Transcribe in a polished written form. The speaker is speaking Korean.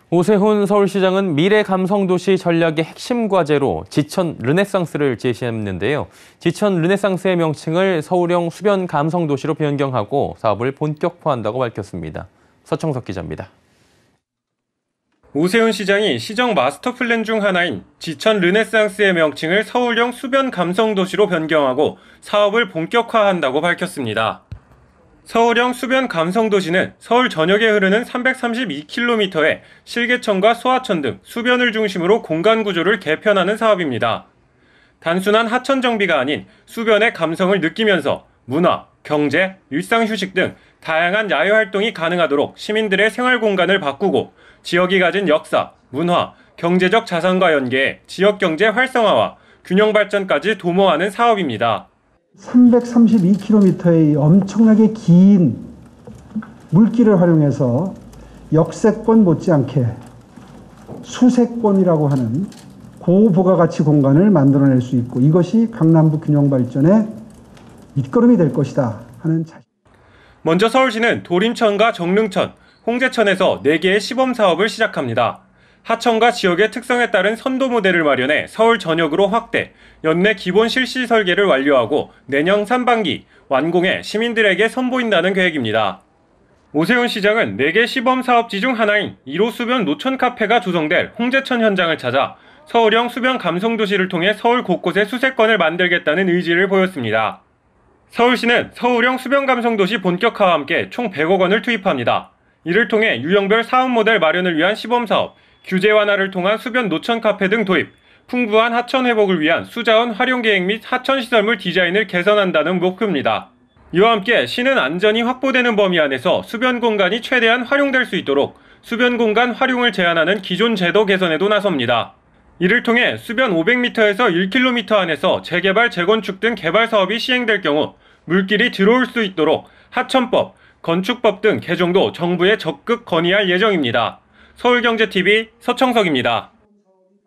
오세훈 서울시장은 미래 감성도시 전략의 핵심 과제로 지천 르네상스를 제시했는데요. 지천 르네상스의 명칭을 서울형 수변 감성도시로 변경하고 사업을 본격화한다고 밝혔습니다. 서청석 기자입니다. 오세훈 시장이 시정 마스터 플랜 중 하나인 지천 르네상스의 명칭을 서울형 수변 감성도시로 변경하고 사업을 본격화한다고 밝혔습니다. 서울형 수변 감성도시는 서울 전역에 흐르는 332km의 실개천과 소하천 등 수변을 중심으로 공간 구조를 개편하는 사업입니다. 단순한 하천 정비가 아닌 수변의 감성을 느끼면서 문화, 경제, 일상휴식 등 다양한 야외 활동이 가능하도록 시민들의 생활 공간을 바꾸고 지역이 가진 역사, 문화, 경제적 자산과 연계해 지역 경제 활성화와 균형 발전까지 도모하는 사업입니다. 332km의 엄청나게 긴 물길을 활용해서 역세권 못지않게 수세권이라고 하는 고부가가치 공간을 만들어낼 수 있고 이것이 강남구 균형 발전의 밑거름이 될 것이다 하는 자신. 먼저 서울시는 도림천과 정릉천, 홍제천에서 4개의 시범 사업을 시작합니다. 하천과 지역의 특성에 따른 선도 모델을 마련해 서울 전역으로 확대, 연내 기본 실시 설계를 완료하고 내년 상반기 완공해 시민들에게 선보인다는 계획입니다. 오세훈 시장은 4개 시범 사업지 중 하나인 1호 수변 노천 카페가 조성될 홍제천 현장을 찾아 서울형 수변 감성도시를 통해 서울 곳곳에 수세권을 만들겠다는 의지를 보였습니다. 서울시는 서울형 수변 감성도시 본격화와 함께 총 100억 원을 투입합니다. 이를 통해 유형별 사업 모델 마련을 위한 시범 사업, 규제 완화를 통한 수변 노천 카페 등 도입, 풍부한 하천 회복을 위한 수자원 활용 계획 및 하천 시설물 디자인을 개선한다는 목표입니다. 이와 함께 시는 안전이 확보되는 범위 안에서 수변 공간이 최대한 활용될 수 있도록 수변 공간 활용을 제한하는 기존 제도 개선에도 나섭니다. 이를 통해 수변 500m에서 1km 안에서 재개발, 재건축 등 개발 사업이 시행될 경우 물길이 들어올 수 있도록 하천법, 건축법 등 개정도 정부에 적극 건의할 예정입니다. 서울경제TV 서청석입니다.